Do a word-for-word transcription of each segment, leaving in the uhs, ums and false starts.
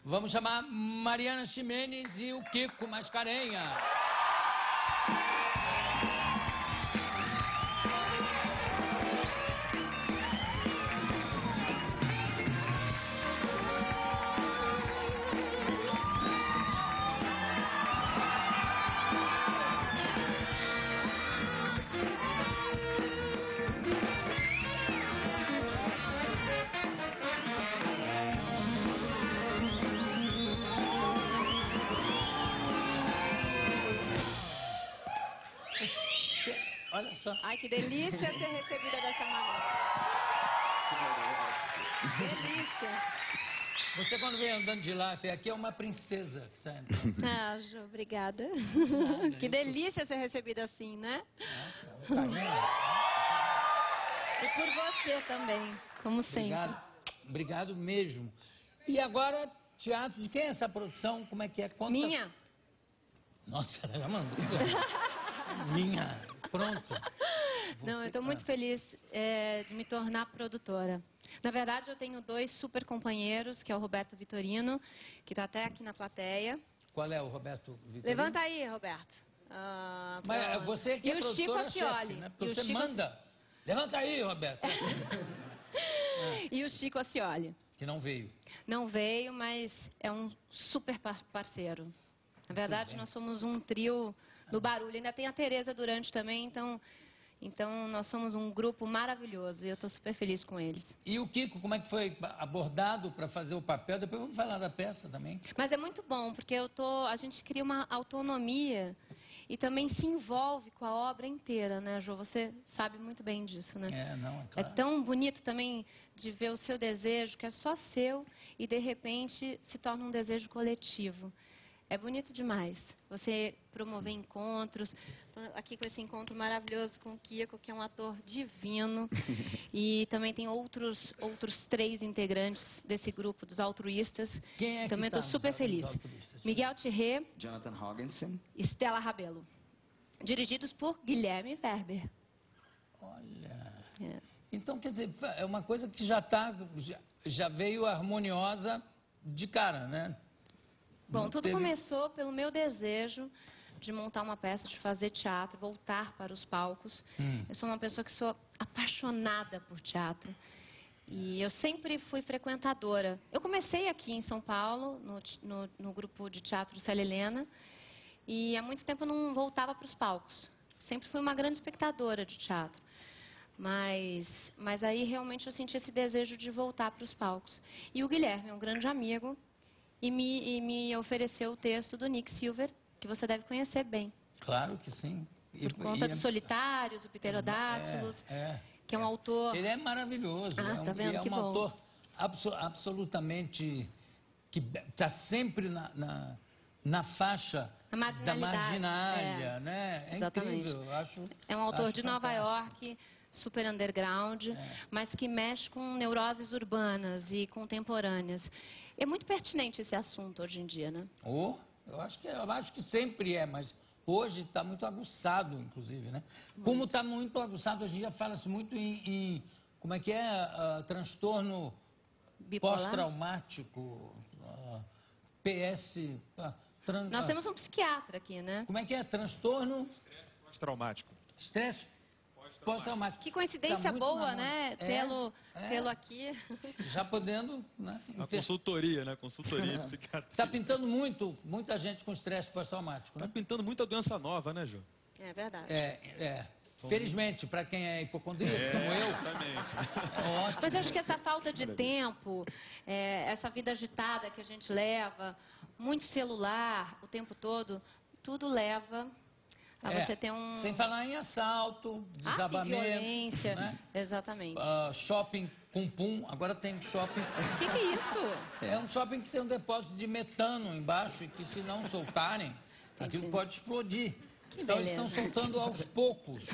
Vamos chamar Mariana Ximenes e o Kiko Mascarenha. Olha só. Ai, que delícia ser recebida dessa maneira. Delícia. Você, quando vem andando de lá até aqui, é uma princesa que está entrando. Ah, Ju, obrigada. Nada, Que eu delícia ser recebida assim, né? Nossa, um carinho. E por você também, como sempre. Obrigado. Obrigado mesmo. E agora, teatro, de quem é essa produção? Como é que é? Conta... Minha. Nossa, ela já mandou. Minha. Pronto. Não, eu estou Você- muito feliz é, de me tornar produtora. Na verdade, eu tenho dois super companheiros, que é o Roberto Vitorino, que está até aqui na plateia. Qual é o Roberto Vitorino? Levanta aí, Roberto. Ah, Mas pronto. você que e é o Chico produtora-chefe, Ascioli. né? E Porque o você Chico manda. Levanta aí, Roberto. E o Chico Ascioli. Que não veio. Não veio, mas é um super par- parceiro. Na verdade, bem. nós somos um trio do barulho. Ainda tem a Tereza Durante também, então, então nós somos um grupo maravilhoso e eu estou super feliz com eles. E o Kiko, como é que foi abordado para fazer o papel? Depois vamos falar da peça também. Mas é muito bom, porque eu tô, a gente cria uma autonomia e também se envolve com a obra inteira, né, Jô? Você sabe muito bem disso, né? É, não, é É claro. tão bonito também de ver o seu desejo, que é só seu, e de repente se torna um desejo coletivo. É bonito demais. Você promover encontros. Estou aqui com esse encontro maravilhoso com o Kiko, que é um ator divino. E também tem outros, outros três integrantes desse grupo dos altruístas. Quem é que Também tá estou nos super al- feliz. nos altruístas? Miguel Thierry Jonathan Hogginson. e Stella Rabelo. Dirigidos por Guilherme Verber. Olha... É. Então, quer dizer, é uma coisa que já tá, já, já veio harmoniosa de cara, né? Bom, Não tudo teve- começou pelo meu desejo de montar uma peça, de fazer teatro, voltar para os palcos. Hum. Eu sou uma pessoa que sou apaixonada por teatro. E eu sempre fui frequentadora. Eu comecei aqui em São Paulo, no, te- no, no grupo de teatro Célia Helena, e há muito tempo eu não voltava para os palcos. Sempre fui uma grande espectadora de teatro. Mas, mas aí realmente eu senti esse desejo de voltar para os palcos. E o Guilherme é um grande amigo e me, e me ofereceu o texto do Nick Silver, que você deve conhecer bem. Claro que sim. E- Por conta e dos é- Solitários, o Pterodáctilos, é, é, que é um é. autor... Ele é maravilhoso. Ah, é um, tá vendo? e é Que um bom. autor abso- absolutamente que está sempre na, na, na faixa A da marginalidade, marginália, é. né? É Exatamente. incrível. Eu acho, É um autor acho de Nova fantástico. York, super underground, É. mas que mexe com neuroses urbanas e contemporâneas. É muito pertinente esse assunto hoje em dia, né? Oh, eu acho que eu acho que sempre é, mas hoje está muito aguçado, inclusive, né? Como está muito aguçado, hoje em dia fala-se muito em, em- como é que é, ah, transtorno Bipolar. pós-traumático, ah, P S, ah, tran- Nós ah, temos um psiquiatra aqui, né? como é que é, transtorno, Pós-traumático. estresse pós-traumático. Que coincidência Tá muito boa, na moda. né? É, Tê-lo é. tê-lo aqui. Já podendo, né? A consultoria, né? Consultoria psiquiátrica. Está pintando muito, muita gente com estresse pós-traumático, Tá né? pintando muita doença nova, né, Ju? É verdade. É, é. Felizmente, para quem é hipocondríaco, como eu, Exatamente. é ótimo. Mas eu acho que essa falta de tempo, é, essa vida agitada que a gente leva, muito celular o tempo todo, tudo leva a É, você ter um... Sem falar em assalto, Ah, sim, desabamento, violência. né? Exatamente. Ah, shopping com pum, agora tem shopping... O que, que é isso? É um shopping que tem um depósito de metano embaixo e que se não soltarem, aquilo pode explodir. Que Então eles beleza. estão soltando aos poucos.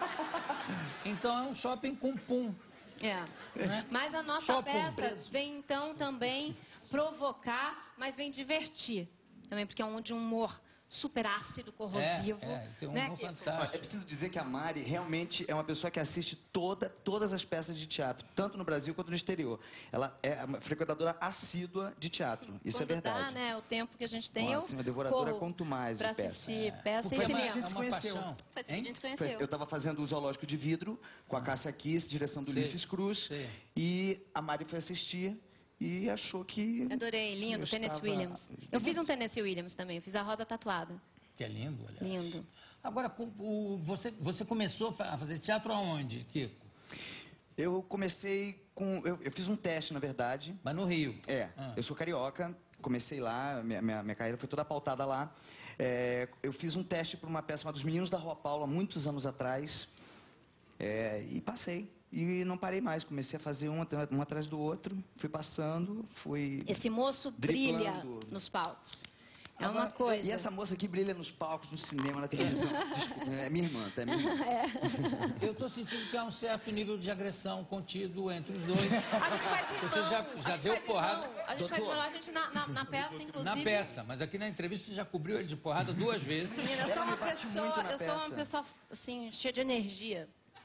Então é um shopping com pum. É. Né? Mas a nossa Shopping. peça vem então também provocar, mas vem divertir. Também porque é um de humor super ácido, corrosivo. É, é, tem um né, humor Kiko? fantástico. Olha, é preciso dizer que a Mari realmente é uma pessoa que assiste toda, todas as peças de teatro, tanto no Brasil quanto no exterior. Ela é uma frequentadora assídua de teatro, isso Quando é verdade. dá, né, o tempo que a gente tem, Nossa, eu uma devoradora corro quanto mais pra de peça. assistir peça Porque e é uma, cinema. é uma conheceu. paixão. Foi assim que a Hein? gente se Foi- conheceu. Eu estava fazendo o Zoológico de Vidro com a Cássia Kiss, direção do Sei, Ulisses Cruz, sei. e a Mari foi assistir e achou que... Eu adorei, lindo, eu Tennessee estava- Williams. Eu fiz um Tennessee Williams também, eu fiz a Roda Tatuada. Que é lindo, aliás. Lindo. Agora, com o- você, você começou a fa- a fazer teatro aonde, Kiko? Eu comecei com... Eu, eu fiz um teste, na verdade. Mas no Rio. É, Ah. eu sou carioca, comecei lá, minha, minha, minha carreira foi toda pautada lá. É, eu fiz um teste para uma peça chamada Os Meninos da Rua Paula, muitos anos atrás, é, e passei. E não parei mais, comecei a fazer um, at- um atrás do outro, fui passando, fui... Esse moço brilha Driblando. nos palcos. É Agora, uma coisa. E essa moça aqui brilha nos palcos, no cinema, na televisão. Desculpa, é minha irmã, tá? É minha irmã. Eu estou sentindo que há um certo nível de agressão contido entre os dois. A gente faz irmão. Você já- a já gente deu faz porrada? irmão. A gente faz Doutor. irmão. A gente na, na, na peça, inclusive. Na peça, mas aqui na entrevista você já cobriu ele de porrada duas vezes. Menina, eu Ela sou me uma bate muito pessoa, na eu sou uma peça. pessoa assim cheia de energia.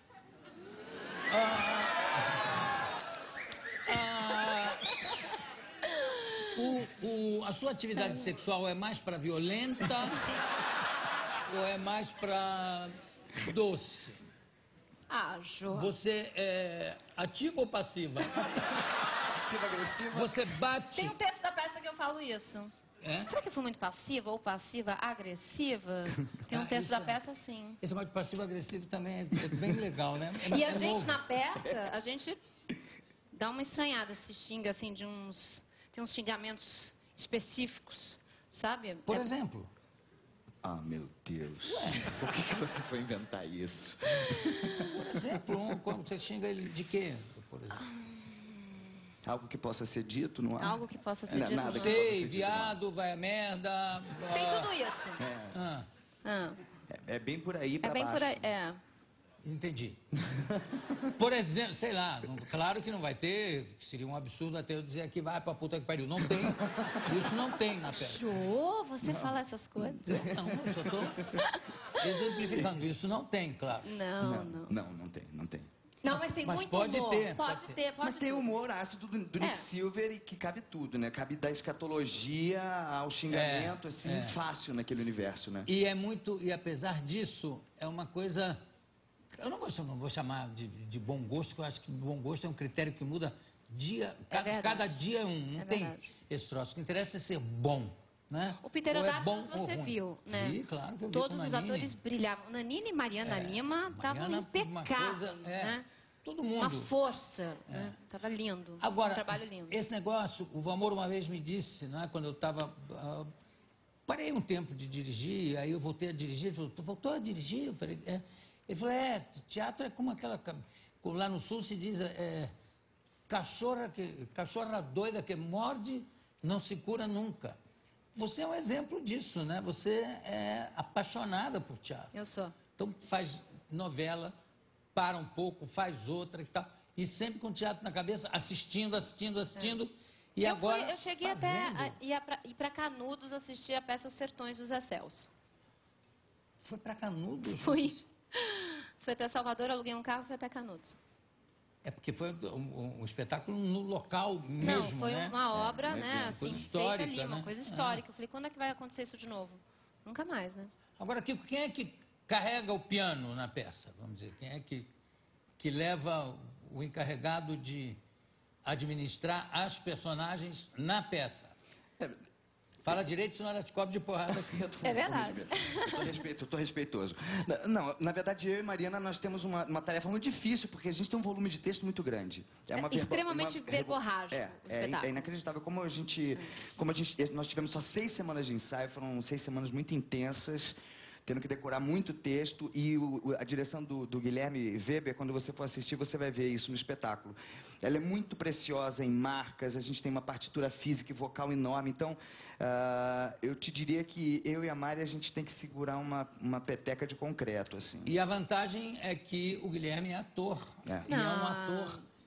Ah, o- o- a sua atividade sexual é mais para violenta ou é mais para doce? Ah, Jô. Você é ativa ou passiva? Passiva agressiva. Você bate? Tem um texto da peça que eu falo isso. É? Será que eu fui muito passiva ou passiva agressiva? Tem um Ah, texto isso da é- peça assim. Esse negócio de passivo-agressivo também é, é bem legal, né? É, E é a gente novo. na peça, a gente dá uma estranhada, se xinga assim de uns. Tem uns xingamentos específicos, sabe? Por É- exemplo, Ah, meu Deus. Por que, que você foi inventar isso? por exemplo, um, quando você xinga ele de quê, por exemplo? Algo que possa ser dito no ar? Algo que possa ser Não, dito nada no que ar. possa ser Sei, dito viado, vai a merda. Tem ah, tudo isso. É, ah, Ah, é, é bem por aí pra é bem baixo. por aí. É. entendi. Por exemplo, sei lá, não- claro que não vai ter, que seria um absurdo até eu dizer aqui, vai pra puta que pariu. Não tem. Isso não tem na peça. Jô, você fala essas coisas? Não, eu só tô exemplificando. Isso não tem, claro. Não, Não, não. não, não tem, não tem. Não, mas tem Mas muito pode humor. ter, Pode pode ter, pode Mas tem tudo. humor ácido do, do Nick É. Silver e que cabe tudo, né? Cabe da escatologia ao xingamento, É, assim, é. fácil naquele universo, né? E é muito, e apesar disso, é uma coisa. Eu não vou, cham- não vou chamar de, de bom gosto, porque eu acho que bom gosto é um critério que muda dia. Cada, verdade. cada dia é um. Não É tem verdade. esse troço. O que interessa é ser bom. Né? O Peter Ou é O'Donnell bom ou você ruim. viu, né? Vi, claro que eu vi Todos com os Nanini. atores brilhavam. Nanini e Mariana É, Lima estavam Mariana, uma impecáveis, coisa, é, né? Todo Uma mundo. força, né? Tava lindo. Agora, um trabalho lindo. esse negócio, o Valmor uma vez me disse, né, quando eu estava. parei um tempo de dirigir, aí eu voltei a dirigir, ele falou, tu voltou a dirigir? Eu falei, é. Ele falou, é, teatro é como aquela. ca- Lá no sul se diz, é, cachorra, que, cachorra doida que morde, não se cura nunca. Você é um exemplo disso, né? Você é apaixonada por teatro. Eu sou. Então faz novela, para um pouco, faz outra e tal. E sempre com teatro na cabeça, assistindo, assistindo, assistindo. E eu, agora. fui, eu cheguei fazendo. até a, ir, pra, ir pra Canudos assistir a peça Os Sertões do Zé Celso. Foi para Canudos? Fui. Fui até Salvador, aluguei um carro e fui até Canudos. É porque foi um, um- um espetáculo no local mesmo, Não, foi né? uma obra, um né, evento. assim, Coisa feita histórica, ali, uma né? coisa Ah. histórica. Eu falei, quando é que vai acontecer isso de novo? Nunca mais, né? Agora, Kiko, quem é que carrega o piano na peça? Vamos dizer, quem é que, que leva o encarregado de administrar as personagens na peça? É, Fala direito, senão ela te cobre de porrada aqui. Eu tô- É verdade. Eu tô, respeito, eu tô respeitoso. Na- Não, na verdade, eu e Mariana, nós temos uma, uma tarefa muito difícil, porque a gente tem um volume de texto muito grande. É verbo- extremamente verborrágico É, o é, espetáculo. é inacreditável. Como a gente, como a gente, nós tivemos só seis semanas de ensaio, foram seis semanas muito intensas, tendo que decorar muito texto, e o- o- a direção do, do Guilherme Weber, quando você for assistir, você vai ver isso no espetáculo. Ela é muito preciosa em marcas, a gente tem uma partitura física e vocal enorme, então ah, eu te diria que eu e a Mari, a gente tem que segurar uma, uma peteca de concreto, assim. E a vantagem é que o Guilherme é ator. É. E é um Ah. ator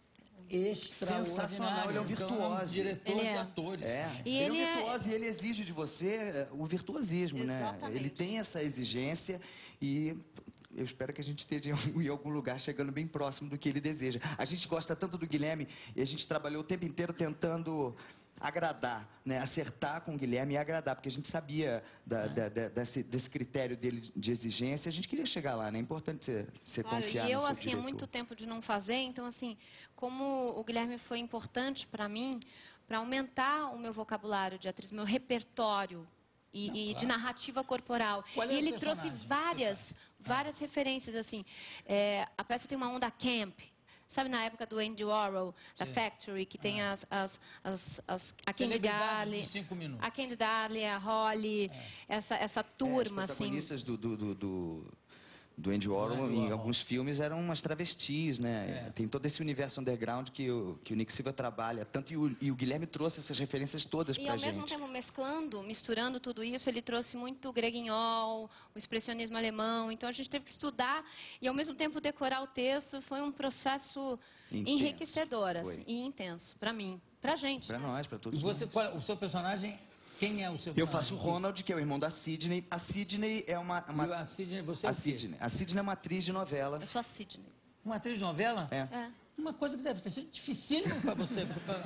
extraordinário. Sensacional, ele é um Então, virtuoso. diretor Ele de é. atores. É, E ele, ele é é- um virtuoso e ele exige de você eh, o virtuosismo, né? Exatamente. Ele tem essa exigência e eu espero que a gente esteja em algum lugar chegando bem próximo do que ele deseja. A gente gosta tanto do Guilherme e a gente trabalhou o tempo inteiro tentando agradar, né? Acertar com o Guilherme e agradar, porque a gente sabia da- da- da- desse, desse critério dele de exigência, a gente queria chegar lá, né? É importante você, você Claro, confiar e eu, no seu assim, há diretor. muito tempo de não fazer, então, assim, como o Guilherme foi importante para mim, para aumentar o meu vocabulário de atriz, meu repertório e, Não, e claro. de narrativa corporal. Qual é e o ele trouxe personagem que várias, você faz? várias referências, assim. É, a peça tem uma onda camp. Sabe, na época do Andy Warhol, da Sim. Factory, que tem Ah. as, as, as, as- a Candy Celebridades Darley, de cinco minutos. a Candy Darley, a Holly, essa, essa É, turma, os assim. protagonistas do, do, do, do, do Andy Warhol, Andy em Warhol. alguns filmes, eram umas travestis, né? É. Tem todo esse universo underground que o, que o Nick Silva trabalha. Tanto, e, o, e o Guilherme trouxe essas referências todas E pra ao gente. mesmo tempo mesclando, misturando tudo isso, ele trouxe muito Greguinhol, o expressionismo alemão. Então a gente teve que estudar e ao mesmo tempo decorar o texto. Foi um processo Intenso. enriquecedor assim, Foi. e intenso para mim, pra gente. Pra né? nós, pra E todos você, nós. qual- o seu personagem, quem é o seu Eu personagem? faço o Ronald, que é o irmão da Sidney. A Sidney é uma... E uma a Sidney, você é a o quê? Sidney. A Sidney é uma atriz de novela. Eu sou a Sidney. Uma atriz de novela? É. É. Uma coisa que deve ter sido dificílima para você. pra-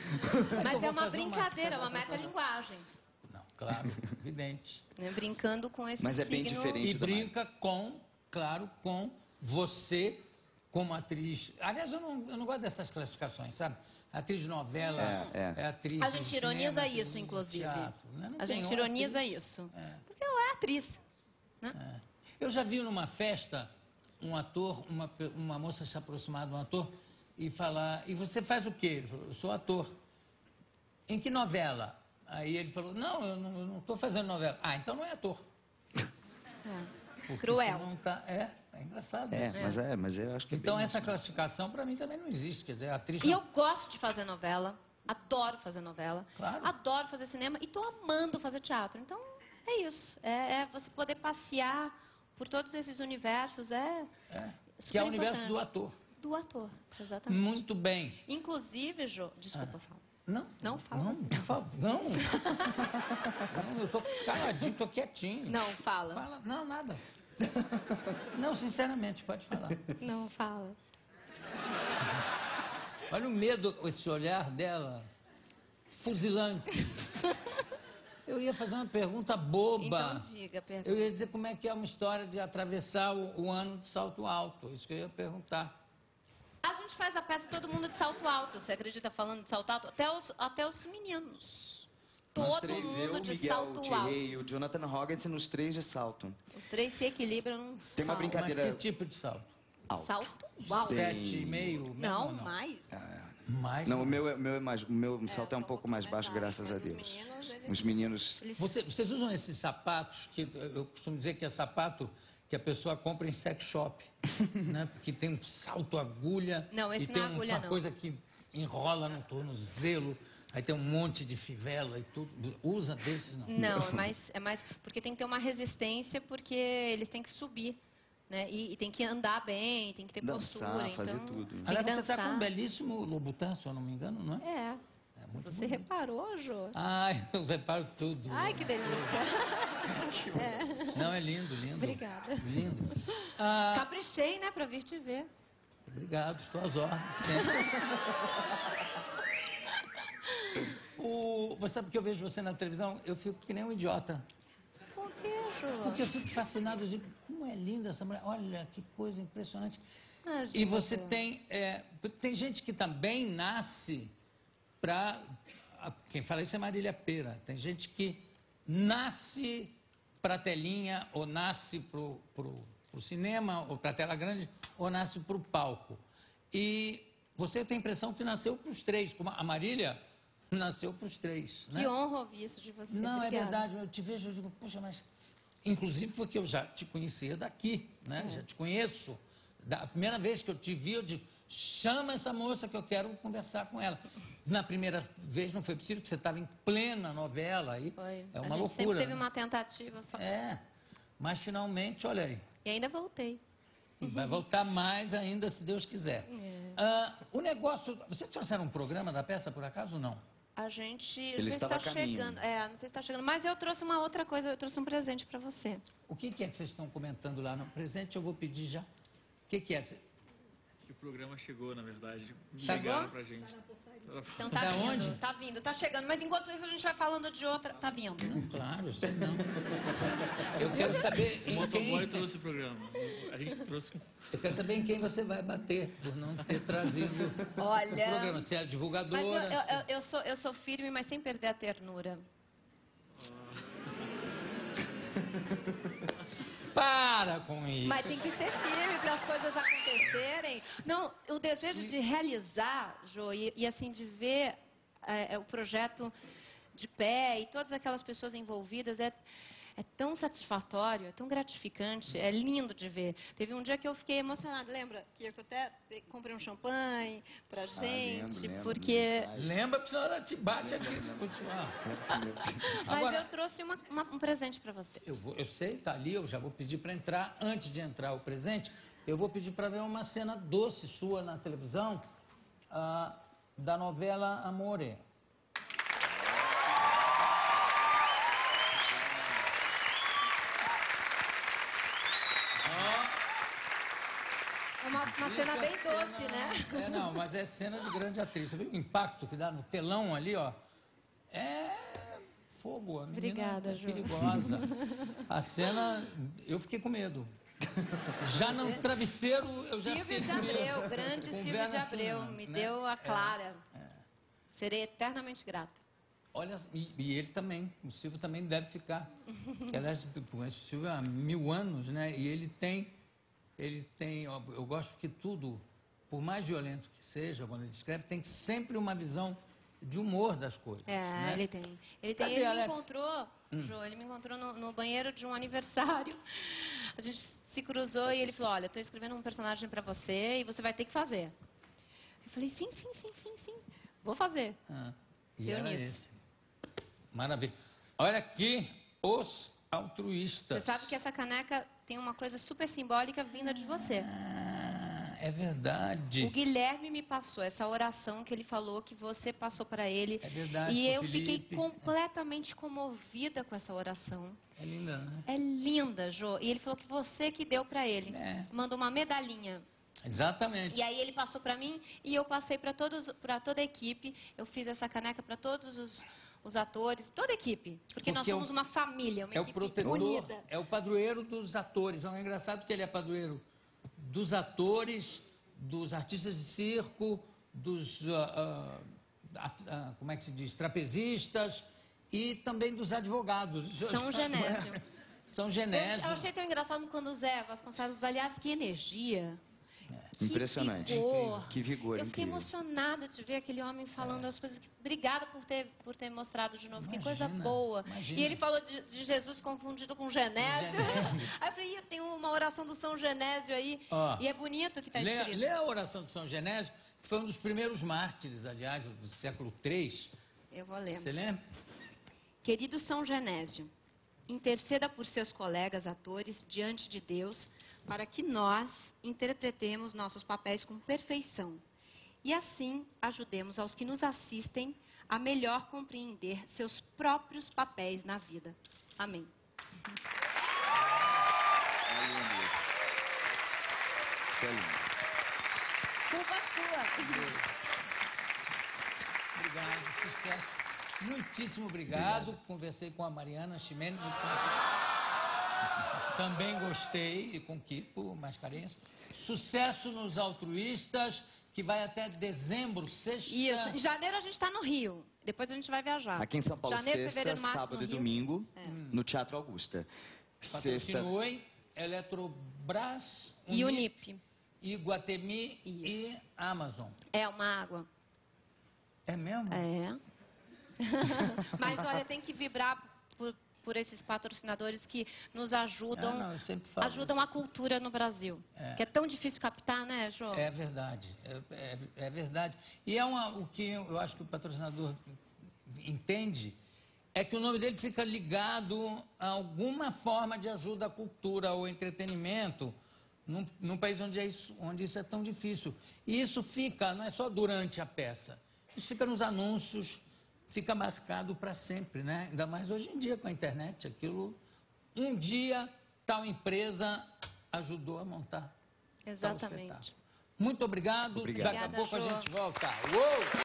Mas eu vou é uma fazer uma- brincadeira, uma metalinguagem. Não, claro, evidente. Né? Brincando com esse Mas é bem signo. diferente. E da brinca com, claro, com você como atriz. Aliás, eu não, eu não gosto dessas classificações, sabe? Atriz de novela, É, é. atriz A de gente cinema, ironiza atriz isso, de inclusive. teatro, né? Não A tem gente uma ironiza atriz- isso. É, Porque ela é atriz. é. Eu já vi numa festa um ator, uma, pe- uma moça se aproximar de um ator e falar, e você faz o quê? Ele falou, eu sou ator. Em que novela? Aí ele falou, não, eu não estou fazendo novela. Ah, então não é ator. É. Porque Cruel. você não tá- é, é engraçado É, isso. mas é, mas eu acho que é Então bem essa isso. classificação para mim também não existe, quer dizer, a atriz E não- eu gosto de fazer novela, adoro fazer novela, Claro. adoro fazer cinema e estou amando fazer teatro. Então, é isso. É, é você poder passear por todos esses universos, é é, super que é o universo importante. do ator. Do ator, exatamente. Muito bem. Inclusive, Jô, desculpa, Ah. fala. Não, Não fala não, assim. por favor, não. Não, eu tô caladinho, tô quietinho. Não, fala. Fala, não, nada. Não, sinceramente, pode falar. Não, fala. Olha o medo, esse olhar dela, fuzilante. Eu ia fazer uma pergunta boba. Então diga, pergunta. Eu ia dizer como é que é uma história de atravessar o, o ano de salto alto. Isso que eu ia perguntar. A gente faz a peça todo mundo de salto alto. Você acredita falando de salto alto? Até os, até os meninos. Nós Todo três, mundo eu, de Miguel, o salto Thierry alto. e o Jonathan Hoggins, nos três de salto. Os três se equilibram num Tem uma salto. brincadeira- Mas que tipo de salto? Alto. Salto alto. Sim. Sete e meio? mesmo Não, ou mais. Mais? Não, o meu, é- o meu, é mais, o meu salto é um então pouco vou mais baixo, comentar, graças a mas os Deus. meninos, eles- Os meninos... Eles- Você- vocês usam esses sapatos que eu costumo dizer que é sapato que a pessoa compra em sex shop, né? Porque tem um salto agulha Não, esse e não tem é agulha, uma não. coisa que enrola no tornozelo, aí tem um monte de fivela e tudo. Usa desses não? Não, é mais, é mais... Porque tem que ter uma resistência, porque eles têm que subir. Né? E, e tem que andar bem, tem que ter Dançar, postura. fazer então, tudo. Tem que Aliás, você está dançar. com um belíssimo Louboutin, se eu não me engano, não é? É. É muito Você bonito. reparou, Jô? Ai, eu reparo tudo. Ai, que delícia. É. Não, é lindo, lindo. Obrigada. Lindo. Ah, Caprichei, né, pra vir te ver. Obrigado, estou às ordens. sempre. O, você sabe que eu vejo você na televisão, eu fico que nem um idiota. Por que, Jô? Porque eu fico fascinado, eu digo, como é linda essa mulher, olha que coisa impressionante. Imagina, E você Jô. tem, é, tem gente que também nasce para, quem fala isso é Marília Pêra, tem gente que nasce para a telinha, ou nasce para o cinema, ou para a tela grande, ou nasce para o palco. E você tem a impressão que nasceu para os três, como a Marília nasceu para os três. Que né? honra ouvir isso de você. Não, é Obrigada. verdade, eu te vejo, eu digo, puxa, mas... Inclusive porque eu já te conhecia daqui, né? É. Já te conheço. Da a primeira vez que eu te vi, eu digo, chama essa moça que eu quero conversar com ela. Na primeira vez não foi possível, porque você estava em plena novela, aí Foi. é A uma gente loucura. sempre teve né? uma tentativa. fa- É, mas finalmente, olha aí. E ainda voltei. Vai voltar mais ainda, se Deus quiser. É. Ah, o negócio... Vocês trouxeram um programa da peça, por acaso, ou não? A gente, não Ele sei se estava está a caminho. chegando, é, não sei se está chegando, mas eu trouxe uma outra coisa, eu trouxe um presente para você. O que, que é que vocês estão comentando lá no presente? Eu vou pedir já. O que, que é? Que o programa chegou, na verdade. Chegou? Chegaram pra gente. Então tá Da vindo, onde? tá vindo, tá chegando, mas enquanto isso a gente vai falando de outra, tá vindo. Claro, sei não. Eu quero saber O em motoboy quem... trouxe o programa. A gente trouxe. Eu quero saber em quem você vai bater, por não ter trazido Olha, o programa. Se é a Mas eu, divulgadora... eu, se- eu, eu sou, eu sou firme, mas sem perder a ternura. Para com isso. Mas tem que ser firme para as coisas acontecerem. Não, o desejo de realizar, Jô, e, e assim, de ver é, é, o projeto de pé e todas aquelas pessoas envolvidas é, é tão satisfatório, é tão gratificante, é lindo de ver. Teve um dia que eu fiquei emocionada, lembra? Que eu até comprei um champanhe pra gente, lembro, lembro, porque... no ensaio. Lembra, porque senão ela te bate aqui. Ah. Mas Agora, eu trouxe uma- uma- um presente para você. eu, vou, eu sei, tá ali, eu já vou pedir para entrar. Antes de entrar o presente, eu vou pedir para ver uma cena doce sua na televisão, ah, da novela Amore. Uma, uma Isso cena é bem cena- doce, né? É, não, mas é cena de grande atriz. Você viu o impacto que dá no telão ali, ó? É fogo, a menina Obrigada, é Ju. perigosa. A cena, eu fiquei com medo. Já no travesseiro, eu já Silvio fiquei de com medo. Abreu, grande Com Silvio Vera de Abreu, Fernandes, me né? deu a É, clara. é. Serei eternamente grata. Olha, e, e ele também, o Silvio também deve ficar. Que, aliás, eu conheço o Silvio há mil anos, né? E ele tem, ele tem, ó, eu gosto que tudo, por mais violento que seja, quando ele escreve, tem sempre uma visão de humor das coisas. É, né? ele tem. Ele tem. Cadê, Ele me Alex? encontrou, Hum. Jô, ele me encontrou no, no banheiro de um aniversário. A gente se cruzou e ele falou: olha, estou escrevendo um personagem para você e você vai ter que fazer. Eu falei: sim, sim, sim, sim, sim. Vou fazer. Ah, e Deu era nisso. esse. Maravilha. Olha aqui, os altruístas. Você sabe que essa caneca tem uma coisa super simbólica vinda de você. Ah, é verdade. O Guilherme me passou essa oração que ele falou que você passou para ele. É verdade, E pro eu fiquei Felipe. completamente comovida com essa oração. É linda, né? É linda, Jô. E ele falou que você que deu para ele. É. Mandou uma medalhinha. Exatamente. E aí ele passou para mim e eu passei para todos, para toda a equipe. Eu fiz essa caneca para todos os, os atores, toda a equipe, porque, nós Porque é o- somos uma família, uma É o equipe protetor, unida. é o padroeiro dos atores. É engraçado que ele é padroeiro dos atores, dos artistas de circo, dos, ah, ah, ah, como é que se diz, trapezistas e também dos advogados. São Genésio. São Eu, Genésio. eu achei tão engraçado quando o Zé Vasconcelos, aliás, que energia. Que Impressionante. vigor. Que vigor, Eu fiquei incrível. emocionada de ver aquele homem falando as coisas. Que... Obrigada por ter, por ter mostrado de novo. Que coisa Imagina, boa. imagina. E ele falou de, de Jesus confundido com Genésio. Genésio. Aí eu falei, "Ih, tem uma oração do São Genésio aí. Ó, E é bonito que está Lê, escrito. lê a oração de São Genésio, que foi um dos primeiros mártires, aliás, do século três. Eu vou ler. Você lembra? Querido São Genésio, interceda por seus colegas atores diante de Deus para que nós interpretemos nossos papéis com perfeição e assim ajudemos aos que nos assistem a melhor compreender seus próprios papéis na vida. Amém. É lindo isso. É lindo. Culpa sua. Obrigado, sucesso. Muitíssimo obrigado. Conversei com a Mariana Ximenes e com... Também gostei, e com Kiko Mascarenhas. Sucesso nos altruístas, que vai até dezembro, sexta... Isso. Em janeiro a gente está no Rio. Depois a gente vai viajar. Aqui em São Paulo, Janeiro, sexta, fevereiro, março, sábado no e Rio. domingo, É. no Teatro Augusta. Sexta, Patrocinou Eletrobras, E Unip. Iguatemi Isso. e Amazon. É uma água. É mesmo? É. Mas olha, tem que vibrar por, por esses patrocinadores que nos ajudam, Ah, não, eu sempre falo ajudam a cultura no Brasil. É. Que é tão difícil captar, né, Jô? É verdade, é, é- é verdade. E é uma, o que eu acho que o patrocinador entende é que o nome dele fica ligado a alguma forma de ajuda à cultura, ao entretenimento, num, num país onde, é isso, onde isso é tão difícil. E isso fica, não é só durante a peça, isso fica nos anúncios, fica marcado para sempre, né? Ainda mais hoje em dia com a internet, aquilo... Um dia, tal empresa ajudou a montar tal espetáculo. Exatamente. Muito obrigado. Obrigado. Daqui a Obrigada, pouco a Jô. gente volta. Uou!